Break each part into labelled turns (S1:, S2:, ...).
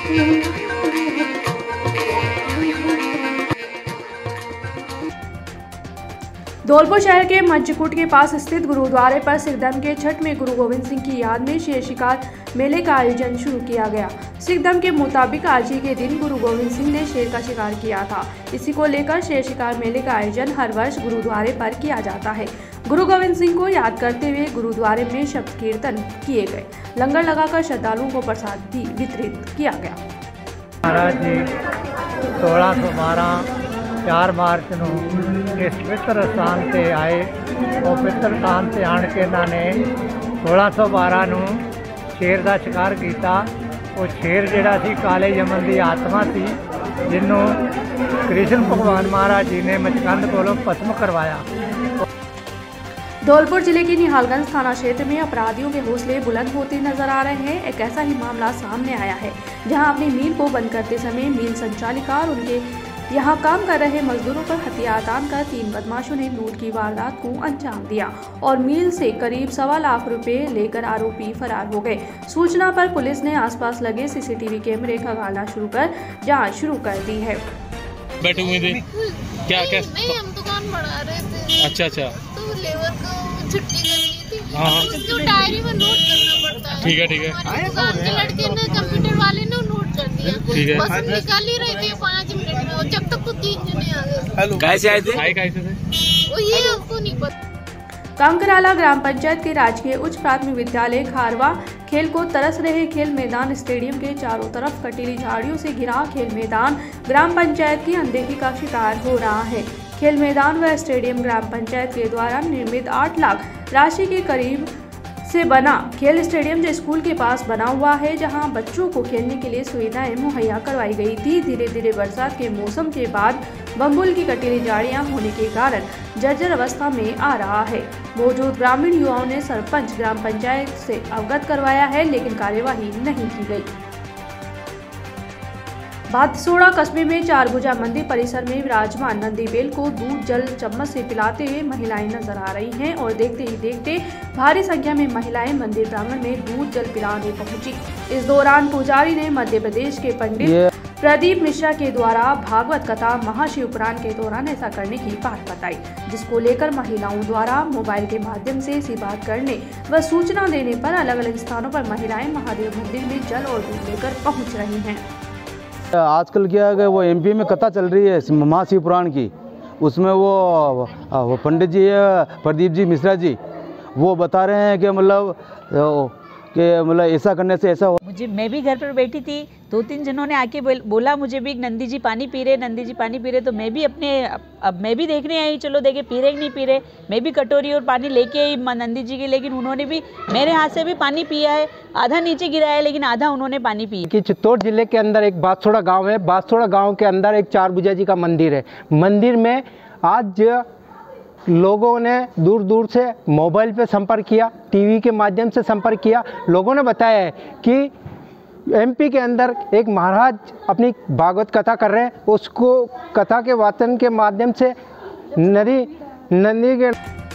S1: धौलपुर शहर के मंचकूट के पास स्थित गुरुद्वारे पर सिख धर्म के छठ में गुरु गोविंद सिंह की याद में शेर शिकार मेले का आयोजन शुरू किया गया। सिख धर्म के मुताबिक आज ही के दिन गुरु गोविंद सिंह ने शेर का शिकार किया था। इसी को लेकर शेर शिकार मेले का आयोजन हर वर्ष गुरुद्वारे पर किया जाता है। गुरु गोविंद सिंह को याद करते हुए गुरुद्वारे में शब्द कीर्तन किए गए। लंगर लगाकर श्रद्धालुओं को प्रसाद भी वितरित किया गया।
S2: महाराज जी 1612 4 मार्च ਨੂੰ ਇਸ ਪਵਿੱਤਰ ਸਥਾਨ ਤੇ ਆਏ। ਉਹ ਪਵਿੱਤਰ ਸਥਾਨ ਤੇ ਆਣ ਕੇ ਇਹਨਾਂ ਨੇ 1612 ਨੂੰ ਸ਼ੇਰ ਦਾ ਸ਼ਿਕਾਰ ਕੀਤਾ। ਉਹ ਸ਼ੇਰ ਜਿਹੜਾ ਸੀ ਕਾਲੇ ਯਮਨ ਦੀ ਆਤਮਾ ਸੀ, ਜਿਹਨੂੰ कृष्ण भगवान महाराज जी ने मचकंद कोलों भस्म करवाया।
S1: धौलपुर जिले के निहालगंज थाना क्षेत्र में अपराधियों के हौसले बुलंद होते नजर आ रहे हैं। एक ऐसा ही मामला सामने आया है जहां अपनी मिल को बंद करते समय मिल संचालिका और उनके यहां काम कर रहे मजदूरों पर हथियार तानकर 3 बदमाशों ने लूट की वारदात को अंजाम दिया और मिल से करीब 1.25 लाख रुपए लेकर आरोपी फरार हो गए। सूचना पर पुलिस ने आसपास लगे सीसीटीवी कैमरे खंगालना शुरू कर जांच शुरू कर दी है।
S3: बैठे हुए थे क्या क्या?
S4: नहीं, हम दुकान बढ़ा रहे थे।
S3: अच्छा
S4: तो लेबर को छुट्टी करनी थी।
S3: हाँ,
S4: उसको डायरी में नोट करना पड़ता है।
S3: ठीक है ठीक है।
S4: हमारी दुकान के लड़के ने कंप्यूटर वाले ने नोट कर दिया।
S3: ठीक है।
S4: बस हम निकाल ही रहे थे 5 मिनट में, और जब तक तो 3 जने आ गए।
S3: कैसे आए थे? कैसे थे?
S4: वो ये हमको नहीं पता।
S1: कांकराला ग्राम पंचायत के राजकीय उच्च प्राथमिक विद्यालय खारवा खेल को तरस रहे खेल मैदान स्टेडियम के चारों तरफ कटीली झाड़ियों से घिरा खेल मैदान ग्राम पंचायत की अनदेखी का शिकार हो रहा है। खेल मैदान व स्टेडियम ग्राम पंचायत के द्वारा निर्मित 8 लाख राशि के करीब से बना खेल स्टेडियम जो स्कूल के पास बना हुआ है, जहां बच्चों को खेलने के लिए सुविधाएं मुहैया करवाई गई थी। धीरे धीरे बरसात के मौसम के बाद बम्बुल की कटीली झाड़ियां होने के कारण जर्जर अवस्था में आ रहा है। मौजूद ग्रामीण युवाओं ने सरपंच ग्राम पंचायत से अवगत करवाया है, लेकिन कार्यवाही नहीं की गई। भादसोड़ा कस्बे में 4 भुजा मंदिर परिसर में विराजमान नंदी बेल को दूध जल चम्मच से पिलाते हुए महिलाएं नजर आ रही हैं और देखते ही देखते भारी संख्या में महिलाएं मंदिर प्रांगण में दूध जल पिलाने पहुंची। इस दौरान पुजारी ने मध्य प्रदेश के पंडित प्रदीप मिश्रा के द्वारा भागवत कथा महाशिव पुराण के दौरान ऐसा करने की बात बताई, जिसको लेकर महिलाओं द्वारा मोबाइल के माध्यम से ऐसी बात करने व सूचना देने पर अलग अलग स्थानों पर महिलाएं महादेव मंदिर में जल और दूध लेकर पहुँच रही हैं।
S5: आजकल क्या है, वो एमपी में कथा चल रही है महाशिव पुराण की, उसमें वो पंडित जी है प्रदीप जी मिश्रा जी, वो बता रहे हैं कि मतलब ऐसा करने से ऐसा हो।
S6: मैं भी घर पर बैठी थी, 2-3 जनों ने आके बोला मुझे भी नंदी जी पानी पी रहे, नंदी जी पानी पी रहे। तो मैं भी अब मैं भी देखने आई, चलो देखे पी रहे कि नहीं पी रहे। मैं भी कटोरी और पानी लेके आई नंदी जी की, लेकिन उन्होंने भी मेरे हाथ से भी पानी पिया है, आधा नीचे गिराया है, लेकिन आधा उन्होंने पानी पिया।
S7: कि चित्तौड़ जिले के अंदर एक बादसोड़ा गाँव है, बादसोड़ा गाँव के अंदर एक 4 भुजा जी का मंदिर है। मंदिर में आज लोगों ने दूर दूर से मोबाइल पे संपर्क किया, टीवी के माध्यम से संपर्क किया। लोगों ने बताया है कि एमपी के अंदर एक महाराज अपनी भागवत कथा कर रहे हैं, उसको कथा के वाचन के माध्यम से नंदी के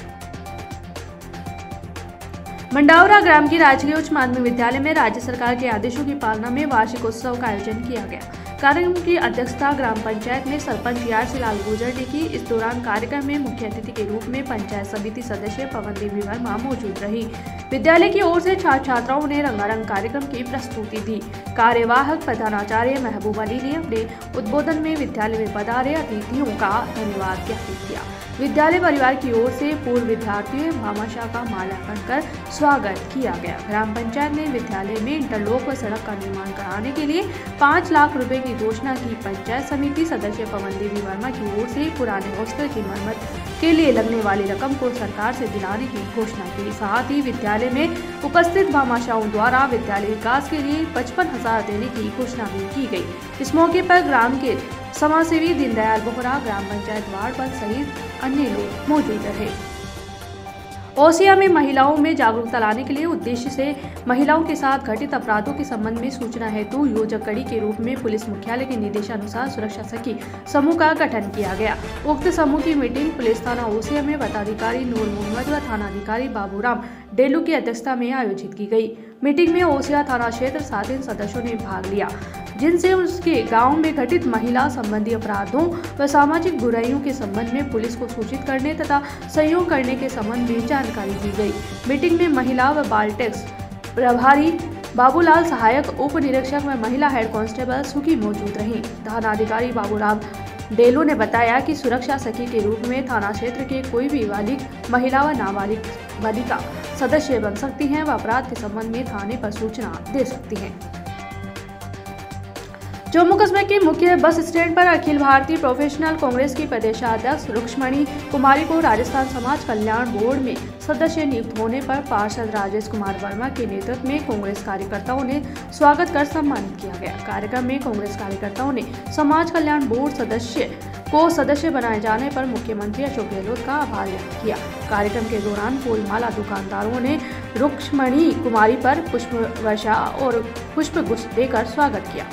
S1: मंडावरा ग्राम की राजकीय उच्च माध्यमिक विद्यालय में राज्य सरकार के आदेशों की पालना में वार्षिक उत्सव का आयोजन किया गया। कार्यक्रम की अध्यक्षता ग्राम पंचायत में सरपंच यार लाल गुर्जर ने की। इस दौरान कार्यक्रम में मुख्य अतिथि के रूप में पंचायत समिति सदस्य पवन देवी वर्मा मौजूद रही। विद्यालय की ओर से छात्र छात्राओं ने रंगारंग कार्यक्रम की प्रस्तुति दी। कार्यवाहक प्रधानाचार्य महबूब अली ने अपने उद्बोधन में विद्यालय में पधारे अतिथियों का धन्यवाद ज्ञापित किया। विद्यालय परिवार की ओर से पूर्व विद्यार्थियों भामाशाह का माल्यार्पण कर स्वागत किया गया। ग्राम पंचायत ने विद्यालय में इंटरलॉक व सड़क का निर्माण कराने के लिए 5 लाख रुपए की घोषणा की। पंचायत समिति सदस्य पवन देवी वर्मा की ओर से पुराने हॉस्टल की मरम्मत के लिए लगने वाली रकम को सरकार से दिलाने की घोषणा की। साथ ही विद्यालय में उपस्थित भामाशाहों द्वारा विद्यालय विकास के लिए 55,000 देने की घोषणा भी की गई। इस मौके पर ग्राम के समाजसेवी दीनदयाल बोहरा, ग्राम पंचायत वार्ड पर सहित अन्य लोग मौजूद रहे। ओसिया में महिलाओं में जागरूकता लाने के लिए उद्देश्य से महिलाओं के साथ घटित अपराधों के संबंध में सूचना हेतु योजक कड़ी के रूप में पुलिस मुख्यालय के निर्देशानुसार सुरक्षा सखी समूह का गठन किया गया। उक्त समूह की मीटिंग पुलिस थाना ओसिया में पदाधिकारी नूर मोहम्मद व थानाधिकारी बाबूराम डेलू की अध्यक्षता में आयोजित की गई। मीटिंग में ओसिया थाना क्षेत्र 7 सदस्यों ने भाग लिया, जिनसे उसके गांव में घटित महिला संबंधी अपराधों व सामाजिक बुराइयों के संबंध में पुलिस को सूचित करने तथा सहयोग करने के संबंध में जानकारी दी गई। मीटिंग में महिला व बाल टैक्स प्रभारी बाबूलाल, सहायक उप निरीक्षक व महिला हेड कांस्टेबल सुखी मौजूद रहीं। थानाधिकारी बाबूराव डेलो ने बताया कि सुरक्षा सखी के रूप में थाना क्षेत्र के कोई भी बालिग, महिला व नाबालिग बालिका सदस्य बन सकती हैं व अपराध के संबंध में थाने पर सूचना दे सकती हैं। जम्मू कस्बे के मुख्य बस स्टैंड पर अखिल भारतीय प्रोफेशनल कांग्रेस की प्रदेशाध्यक्ष रुक्ष्मणी कुमारी को राजस्थान समाज कल्याण बोर्ड में सदस्य नियुक्त होने पर पार्षद राजेश कुमार वर्मा के नेतृत्व में कांग्रेस कार्यकर्ताओं ने स्वागत कर सम्मानित किया गया। कार्यक्रम में कांग्रेस कार्यकर्ताओं ने समाज कल्याण बोर्ड सदस्य बनाए जाने पर मुख्यमंत्री अशोक गहलोत का आभार व्यक्त किया। कार्यक्रम के दौरान फूलमाला दुकानदारों ने रुक्ष्मणी कुमारी पर पुष्प वर्षा और पुष्पगुच्छ देकर स्वागत किया।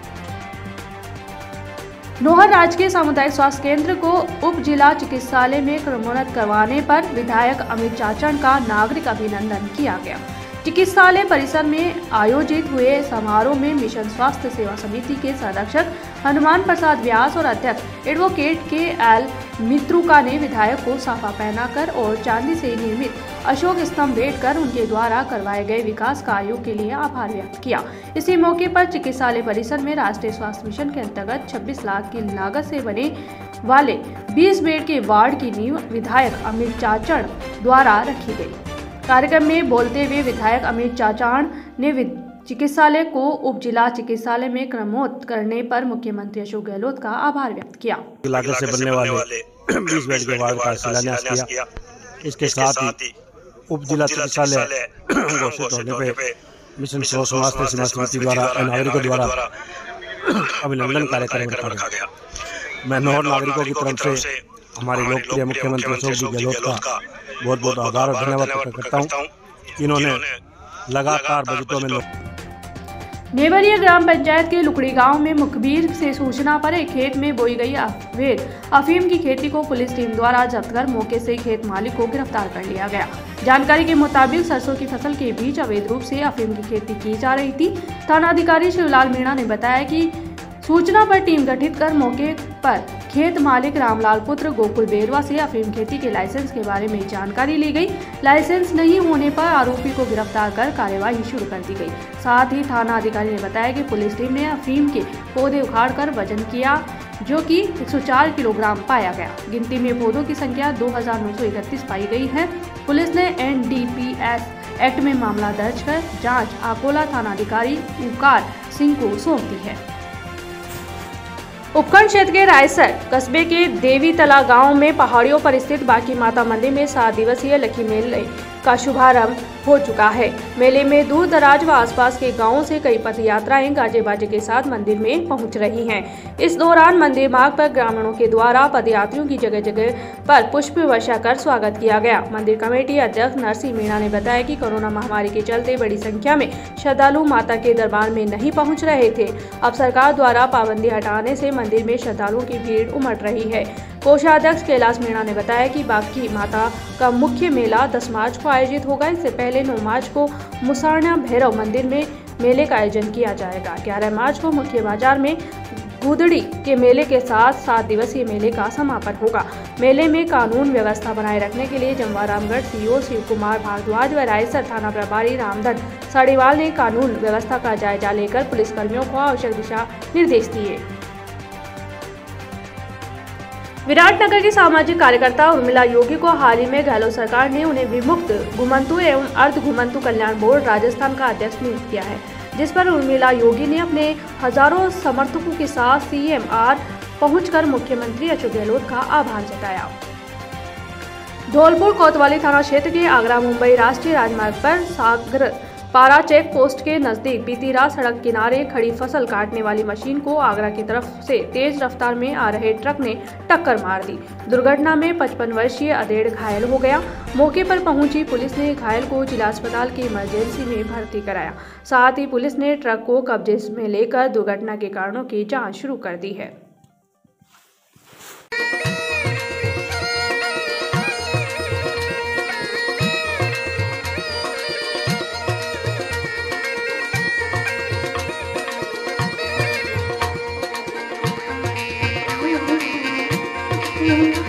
S1: नोहर राजकीय सामुदायिक स्वास्थ्य केंद्र को उप जिला चिकित्सालय में क्रमोन्नत करवाने पर विधायक अमित चाचड़ का नागरिक अभिनंदन किया गया। चिकित्सालय परिसर में आयोजित हुए समारोह में मिशन स्वास्थ्य सेवा समिति के संरक्षक हनुमान प्रसाद व्यास और अध्यक्ष एडवोकेट के.एल. मित्रुका ने विधायक को साफा पहनाकर और चांदी से निर्मित अशोक स्तंभ भेंट कर उनके द्वारा करवाए गए विकास कार्यों के लिए आभार व्यक्त किया। इसी मौके पर चिकित्सालय परिसर में राष्ट्रीय स्वास्थ्य मिशन के अंतर्गत 26 लाख की लागत से बने वाले 20 बेड के वार्ड की नींव विधायक अमित चाचड़ द्वारा रखी गई। कार्यक्रम में बोलते हुए विधायक अमित चाचड़ ने चिकित्सालय को उप जिला चिकित्सालय में क्रमोन्नत करने पर मुख्यमंत्री अशोक गहलोत का आभार व्यक्त किया।
S8: लागत से बनने वाले 20 बेड के वार्ड का शिलान्यास किया। इसके साथ ही उप जिला चिकित्सालय घोषित होने पे मिशन स्वास्थ्य सेवा समिति द्वारा नागरिकों द्वारा अभिनंदन कार्यक्रम रखा गया। मैं नोहर नागरिकों की तरफ से हमारे लोकप्रिय मुख्यमंत्री अशोक जी गहलोत का बहुत बहुत आभार और धन्यवाद प्रकट करता हूँ। इन्होंने लगातार बजटों में
S1: नेवरिया ग्राम पंचायत के लुकड़ी गांव में मुखबिर से सूचना पर एक खेत में बोई गई अवैध अफीम की खेती को पुलिस टीम द्वारा जब्त कर मौके से खेत मालिक को गिरफ्तार कर लिया गया। जानकारी के मुताबिक सरसों की फसल के बीच अवैध रूप से अफीम की खेती की जा रही थी। थानाधिकारी शिवलाल मीणा ने बताया कि सूचना पर टीम गठित कर मौके पर खेत मालिक रामलाल पुत्र गोकुल बेरवा से अफीम खेती के लाइसेंस के बारे में जानकारी ली गई। लाइसेंस नहीं होने पर आरोपी को गिरफ्तार कर कार्यवाही शुरू कर दी गई। साथ ही थाना अधिकारी ने बताया कि पुलिस टीम ने अफीम के पौधे उखाड़कर वजन किया, जो कि 104 किलोग्राम पाया गया। गिनती में पौधों की संख्या 2931 पाई गई है। पुलिस ने NDPS एक्ट में मामला दर्ज कर जाँच अकोला थानाधिकारी उकार सिंह को सौंप दी है। उपखंड क्षेत्र के रायसर कस्बे के देवीतला गांव में पहाड़ियों पर स्थित बांकी माता मंदिर में 7 दिवसीय लकी मेले का शुभारंभ हो चुका है। मेले में दूर दराज व आसपास के गांवों से कई पथ यात्राएं गाजे बाजे के साथ मंदिर में पहुंच रही हैं। इस दौरान मंदिर मार्ग पर ग्रामीणों के द्वारा पदयात्रियों की जगह जगह पर पुष्प वर्षा कर स्वागत किया गया। मंदिर कमेटी अध्यक्ष नरसिंह मीणा ने बताया कि कोरोना महामारी के चलते बड़ी संख्या में श्रद्धालु माता के दरबार में नहीं पहुँच रहे थे। अब सरकार द्वारा पाबंदी हटाने से मंदिर में श्रद्धालुओं की भीड़ उमड़ रही है। कोषाध्यक्ष कैलाश मीणा ने बताया कि बांकी माता का मुख्य मेला 10 मार्च को आयोजित होगा। इससे पहले 9 मार्च को मुसारना भैरव मंदिर में मेले का आयोजन किया जाएगा। 11 मार्च को मुख्य बाजार में गुदड़ी के मेले के साथ 7 दिवसीय मेले का समापन होगा। मेले में कानून व्यवस्था बनाए रखने के लिए जमवारामगढ़ सीओ शिव कुमार भारद्वाज व रायसर थाना प्रभारी रामधन साड़ीवाल ने कानून व्यवस्था का जायजा लेकर पुलिसकर्मियों को आवश्यक दिशा निर्देश दिए। विराटनगर की सामाजिक कार्यकर्ता उर्मिला योगी को हाल ही में गहलोत सरकार ने उन्हें विमुक्त घुमंतु एवं अर्ध घुमंतु कल्याण बोर्ड राजस्थान का अध्यक्ष नियुक्त किया है, जिस पर उर्मिला योगी ने अपने हजारों समर्थकों के साथ CMR पहुंचकर मुख्यमंत्री अशोक गहलोत का आभार जताया। धौलपुर कोतवाली थाना क्षेत्र के आगरा मुंबई राष्ट्रीय राजमार्ग पर सागर पारा चेक पोस्ट के नजदीक बीती रात सड़क किनारे खड़ी फसल काटने वाली मशीन को आगरा की तरफ से तेज रफ्तार में आ रहे ट्रक ने टक्कर मार दी। दुर्घटना में 55 वर्षीय अधेड़ घायल हो गया। मौके पर पहुंची पुलिस ने घायल को जिला अस्पताल की इमरजेंसी में भर्ती कराया। साथ ही पुलिस ने ट्रक को कब्जे में लेकर दुर्घटना के कारणों की जाँच शुरू कर दी है।
S9: है।